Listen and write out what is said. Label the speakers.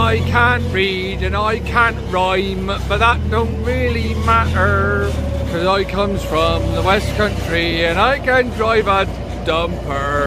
Speaker 1: I can't read and I can't rhyme, but that don't really matter, cause I comes from the West Country and I can drive a dumper.